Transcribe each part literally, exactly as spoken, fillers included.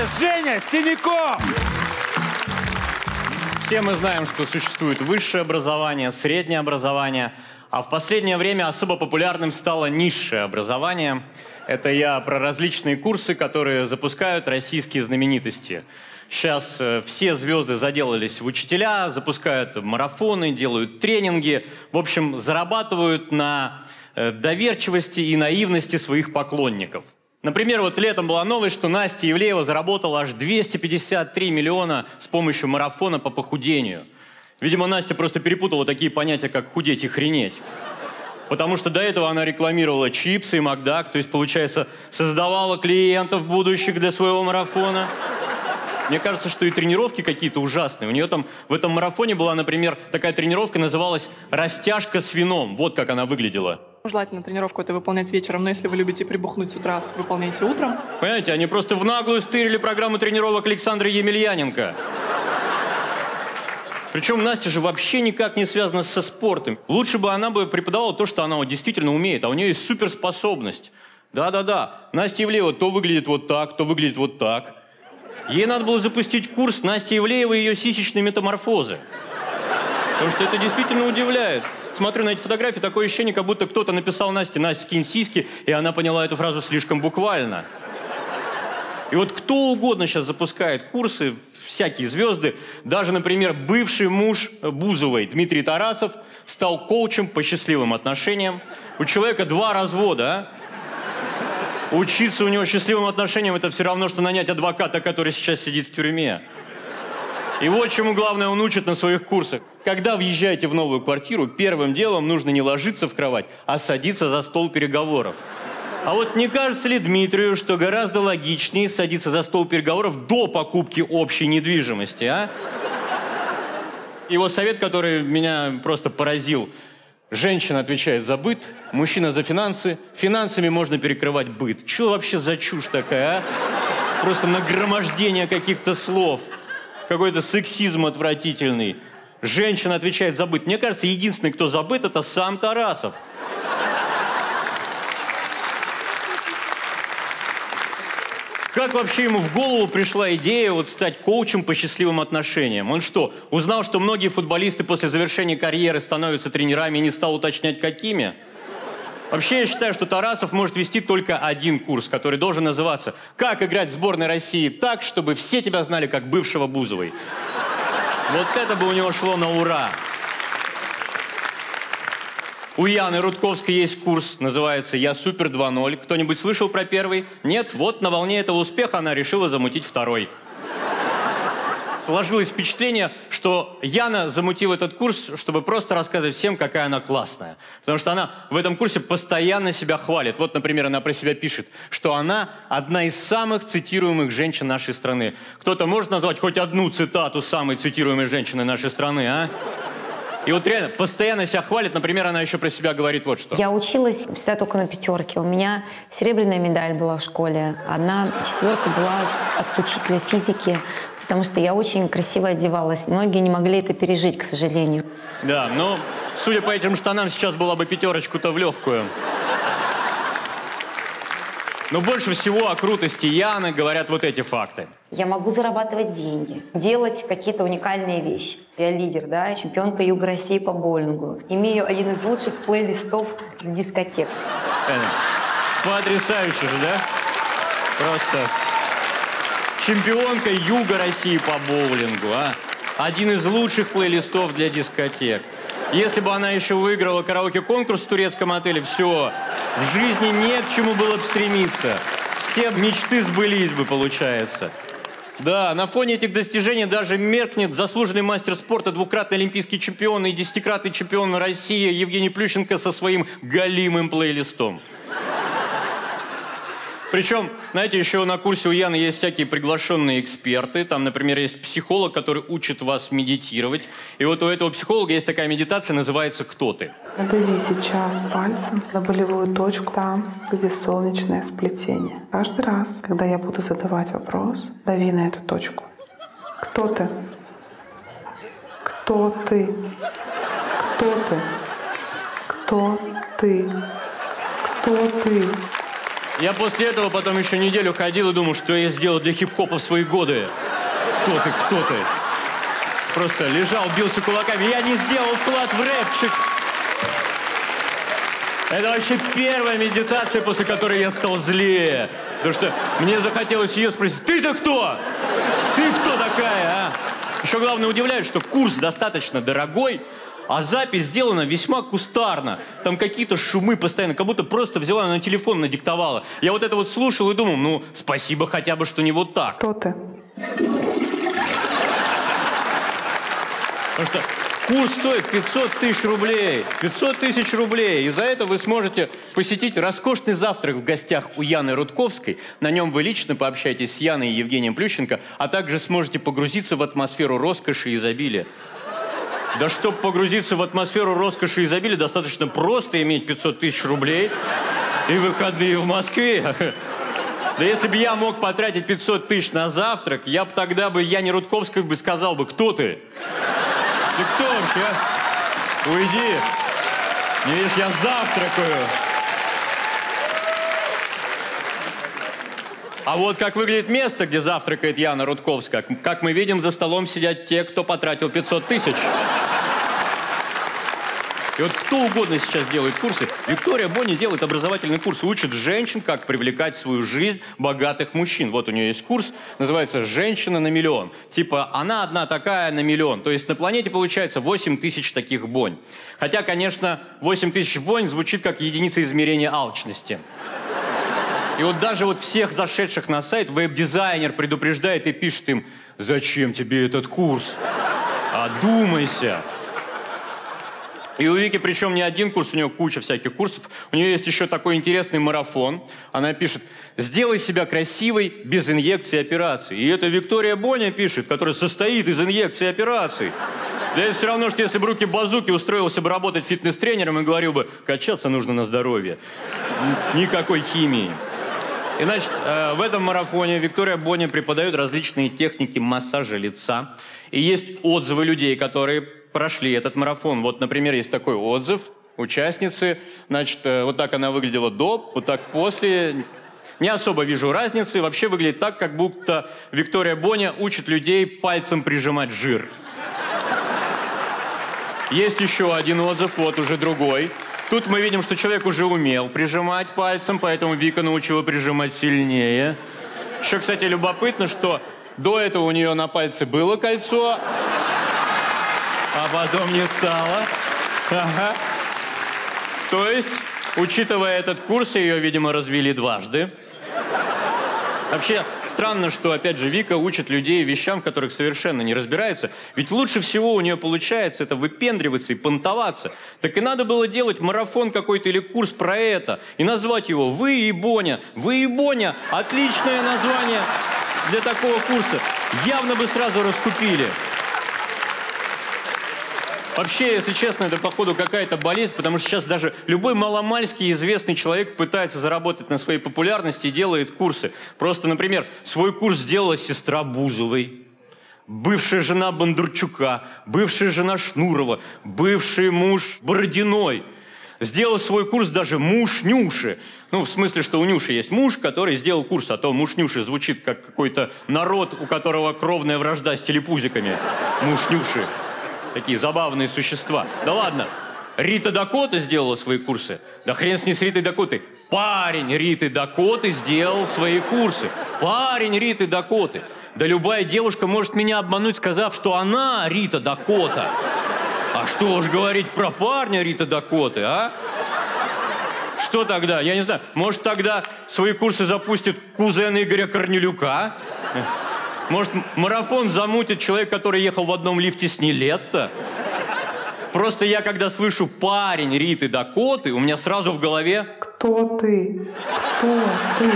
Женя Синяков! Все мы знаем, что существует высшее образование, среднее образование, а в последнее время особо популярным стало низшее образование. Это я про различные курсы, которые запускают российские знаменитости. Сейчас э, все звезды заделались в учителя, запускают марафоны, делают тренинги. В общем, зарабатывают на э, доверчивости и наивности своих поклонников. Например, вот летом была новость, что Настя Ивлеева заработала аж двести пятьдесят три миллиона с помощью марафона по похудению. Видимо, Настя просто перепутала такие понятия, как худеть и хренеть. Потому что до этого она рекламировала чипсы и Макдак, то есть, получается, создавала клиентов будущих для своего марафона. Мне кажется, что и тренировки какие-то ужасные. У нее там в этом марафоне была, например, такая тренировка, называлась «Растяжка с вином». Вот как она выглядела. Желательно тренировку это выполнять вечером, но если вы любите прибухнуть с утра, выполняйте утром. Понимаете, они просто в наглую стырили программу тренировок Александра Емельяненко. Причем Настя же вообще никак не связана со спортом. Лучше бы она бы преподавала то, что она вот действительно умеет, а у нее есть суперспособность. Да-да-да, Настя Ивлеева то выглядит вот так, то выглядит вот так. Ей надо было запустить курс Насти Ивлеевой и ее сисечной метаморфозы. Потому что это действительно удивляет. Смотрю на эти фотографии, такое ощущение, как будто кто-то написал Насте: «Настя, скинь сиськи», и она поняла эту фразу слишком буквально. И вот кто угодно сейчас запускает курсы, всякие звезды. Даже, например, бывший муж Бузовой, Дмитрий Тарасов, стал коучем по счастливым отношениям. У человека два развода, а? Учиться у него счастливым отношениям — это все равно, что нанять адвоката, который сейчас сидит в тюрьме. И вот чему главное он учит на своих курсах. Когда въезжаете в новую квартиру, первым делом нужно не ложиться в кровать, а садиться за стол переговоров. А вот не кажется ли Дмитрию, что гораздо логичнее садиться за стол переговоров до покупки общей недвижимости, а? Его совет, который меня просто поразил. Женщина отвечает за быт, мужчина за финансы. Финансами можно перекрывать быт. Чё вообще за чушь такая, а? Просто нагромождение каких-то слов. Какой-то сексизм отвратительный. Женщина отвечает за быт. Мне кажется, единственный, кто за быт, это сам Тарасов. Как вообще ему в голову пришла идея вот стать коучем по счастливым отношениям? Он что, узнал, что многие футболисты после завершения карьеры становятся тренерами и не стал уточнять, какими? Вообще, я считаю, что Тарасов может вести только один курс, который должен называться «Как играть в сборной России так, чтобы все тебя знали как бывшего Бузовой». Вот это бы у него шло на ура. У Яны Рудковской есть курс, называется «Я супер два ноль». Кто-нибудь слышал про первый? Нет? Вот на волне этого успеха она решила замутить второй. Сложилось впечатление, что Яна замутила этот курс, чтобы просто рассказывать всем, какая она классная. Потому что она в этом курсе постоянно себя хвалит. Вот, например, она про себя пишет, что она одна из самых цитируемых женщин нашей страны. Кто-то может назвать хоть одну цитату самой цитируемой женщины нашей страны, а? И вот реально, постоянно себя хвалит. Например, она еще про себя говорит вот что. Я училась всегда только на пятерке. У меня серебряная медаль была в школе. Одна четверка была от учителя физики, потому что я очень красиво одевалась. Многие не могли это пережить, к сожалению. Да, но судя по этим штанам, сейчас была бы пятерочку-то в легкую. Но больше всего о крутости Яны говорят вот эти факты. Я могу зарабатывать деньги, делать какие-то уникальные вещи. Я лидер, да, чемпионка Юга России по боулингу. Имею один из лучших плейлистов для дискотек. Потрясающе же, да? Просто чемпионка Юга России по боулингу, а? Один из лучших плейлистов для дискотек. Если бы она еще выиграла караоке-конкурс в турецком отеле, все, в жизни не к чему было бы стремиться. Все мечты сбылись бы, получается. Да, на фоне этих достижений даже меркнет заслуженный мастер спорта, двукратный олимпийский чемпион и десятикратный чемпион России Евгений Плющенко со своим галимым плейлистом. Причем, знаете, еще на курсе у Яны есть всякие приглашенные эксперты. Там, например, есть психолог, который учит вас медитировать. И вот у этого психолога есть такая медитация, называется «Кто ты?». Надави сейчас пальцем на болевую точку там, где солнечное сплетение. Каждый раз, когда я буду задавать вопрос, дави на эту точку. Кто ты? Кто ты? Кто ты? Кто ты? Кто ты? Я после этого потом еще неделю ходил и думал, что я сделал для хип-хопа в свои годы. Кто ты, кто ты? Просто лежал, бился кулаками. Я не сделал вклад в рэпчик. Это вообще первая медитация, после которой я стал злее. Потому что мне захотелось ее спросить: ты-то кто? Ты кто такая, а? Еще главное удивляет, что курс достаточно дорогой, а запись сделана весьма кустарно. Там какие-то шумы постоянно, как будто просто взяла на телефон, надиктовала. Я вот это вот слушал и думал, ну, спасибо хотя бы, что не вот так. Кто ты? Потому что курс стоит пятьсот тысяч рублей. пятьсот тысяч рублей. И за это вы сможете посетить роскошный завтрак в гостях у Яны Рудковской. На нем вы лично пообщаетесь с Яной и Евгением Плющенко, а также сможете погрузиться в атмосферу роскоши и изобилия. Да чтобы погрузиться в атмосферу роскоши и изобилия, достаточно просто иметь пятьсот тысяч рублей и выходные в Москве. Да если бы я мог потратить пятьсот тысяч на завтрак, я бы тогда бы Яне Рудковской бы сказал бы: кто ты? Ты кто вообще? Уйди. Не видишь, я завтракаю. А вот как выглядит место, где завтракает Яна Рудковская. Как мы видим, за столом сидят те, кто потратил пятьсот тысяч. И вот кто угодно сейчас делает курсы. Виктория Бони делает образовательный курс, учит женщин, как привлекать в свою жизнь богатых мужчин. Вот у нее есть курс, называется «Женщина на миллион». Типа она одна такая на миллион. То есть на планете получается восемь тысяч таких Бонь. Хотя, конечно, восемь тысяч Бонь звучит как единица измерения алчности. И вот даже вот всех зашедших на сайт веб-дизайнер предупреждает и пишет им: зачем тебе этот курс? Одумайся. И у Вики, причем не один курс, у нее куча всяких курсов. У нее есть еще такой интересный марафон. Она пишет: сделай себя красивой без инъекций и операций. И это Виктория Боня пишет, которая состоит из инъекций и операций. Да это все равно, что если бы Руки Базуки устроился бы работать фитнес-тренером и говорил бы: качаться нужно на здоровье. Никакой химии. И, значит, э, в этом марафоне Виктория Боня преподает различные техники массажа лица. И есть отзывы людей, которые прошли этот марафон. Вот, например, есть такой отзыв участницы. Значит, э, вот так она выглядела до, вот так после. Не особо вижу разницы. Вообще выглядит так, как будто Виктория Боня учит людей пальцем прижимать жир. Есть еще один отзыв, вот уже другой. Тут мы видим, что человек уже умел прижимать пальцем, поэтому Вика научила прижимать сильнее. Еще, кстати, любопытно, что до этого у нее на пальце было кольцо, а потом не стало. Ага. То есть, учитывая этот курс, ее, видимо, развели дважды. Вообще, странно, что, опять же, Вика учит людей вещам, в которых совершенно не разбирается. Ведь лучше всего у нее получается это выпендриваться и понтоваться. Так и надо было делать марафон какой-то или курс про это. И назвать его «Вы и Боня». «Вы и Боня» – отличное название для такого курса. Явно бы сразу раскупили. Вообще, если честно, это, походу, какая-то болезнь, потому что сейчас даже любой маломальский известный человек пытается заработать на своей популярности и делает курсы. Просто, например, свой курс сделала сестра Бузовой, бывшая жена Бондарчука, бывшая жена Шнурова, бывший муж Бородиной. Сделал свой курс даже муж Нюши. Ну, в смысле, что у Нюши есть муж, который сделал курс, а то муж Нюши звучит как какой-то народ, у которого кровная вражда с телепузиками. Муж Нюши. Такие забавные существа. Да ладно, Рита Дакота сделала свои курсы. Да хрен с ней с Ритой Дакотой. Парень Риты Дакоты сделал свои курсы. Парень Риты Дакоты. Да любая девушка может меня обмануть, сказав, что она Рита Дакота. А что уж говорить про парня Риты Дакоты, а? Что тогда? Я не знаю. Может, тогда свои курсы запустит кузен Игоря Корнелюка? Может, марафон замутит человек, который ехал в одном лифте с Нилетто? Просто я, когда слышу «парень Риты Дакоты», у меня сразу в голове... Кто ты? Кто ты?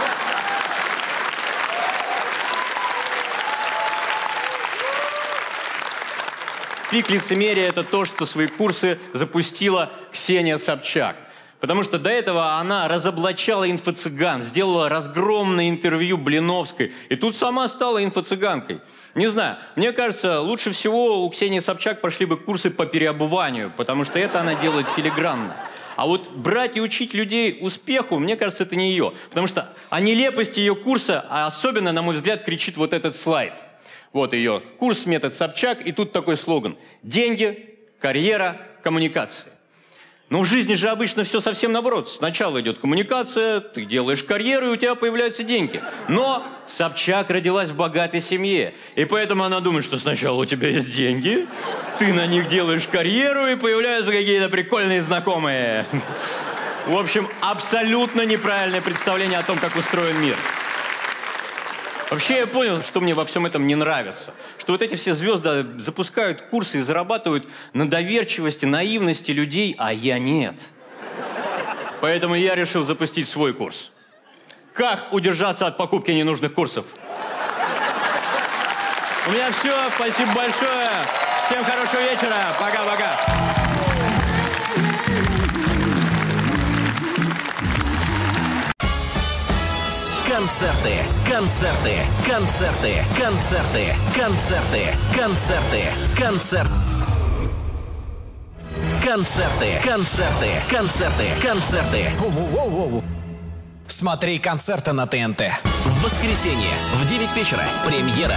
Пик лицемерия – это то, что свои курсы запустила Ксения Собчак. Потому что до этого она разоблачала инфо-цыган, сделала разгромное интервью Блиновской. И тут сама стала инфо-цыганкой. Не знаю, мне кажется, лучше всего у Ксении Собчак прошли бы курсы по переобуванию, потому что это она делает филигранно. А вот брать и учить людей успеху, мне кажется, это не ее. Потому что о нелепости ее курса, а особенно, на мой взгляд, кричит вот этот слайд. Вот ее курс, метод Собчак, и тут такой слоган. Деньги, карьера, коммуникация. Но в жизни же обычно все совсем наоборот. Сначала идет коммуникация, ты делаешь карьеру, и у тебя появляются деньги. Но Собчак родилась в богатой семье. И поэтому она думает, что сначала у тебя есть деньги, ты на них делаешь карьеру, и появляются какие-то прикольные знакомые. В общем, абсолютно неправильное представление о том, как устроен мир. Вообще я понял, что мне во всем этом не нравится. Что вот эти все звезды запускают курсы и зарабатывают на доверчивости, наивности людей, а я нет. Поэтому я решил запустить свой курс. Как удержаться от покупки ненужных курсов? У меня все. Спасибо большое. Всем хорошего вечера. Пока-пока. Концерты, концерты, концерты, концерты, концерты, концерты, концерт. Концерты, концерты, концерты, концерты. Смотри концерты на ТНТ. В воскресенье в девять вечера премьера.